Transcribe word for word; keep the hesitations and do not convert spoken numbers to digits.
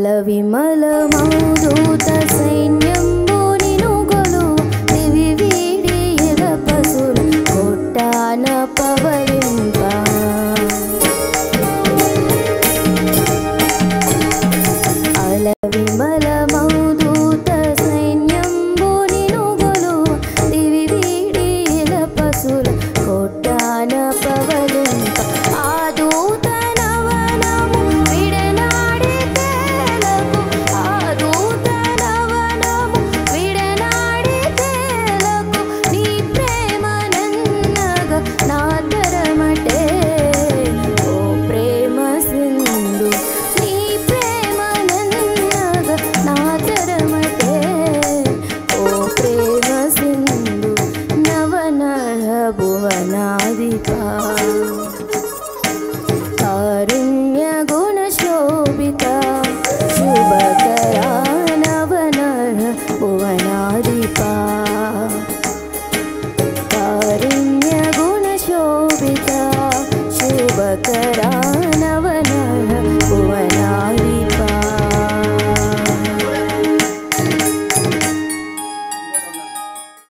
విమల మౌదూత సైన్యంబు నిను గొలువ దివి వీడి ఎద పసుల కొట్టాన పవలింప అల విమల మౌదూత సైన్యంబు నిను గొలువ దివి వీడి ఎద పసుల కొట్టాన పవలింప ఆ దూత నవనము విడనాడి తేలకు ఆ దూత నవనము విడనాడి తేలకు నీ ప్రేమ నన్నగ నా తరమటే ఓ ప్రేమ సింధు నీ ప్రేమ నన్నగ నా తరమటే ఓ ప్రేమ సింధు నవనర భువనాధిపా కారుణ్య గుణ శోభిత శుభకరా నవనర భువనాధిపా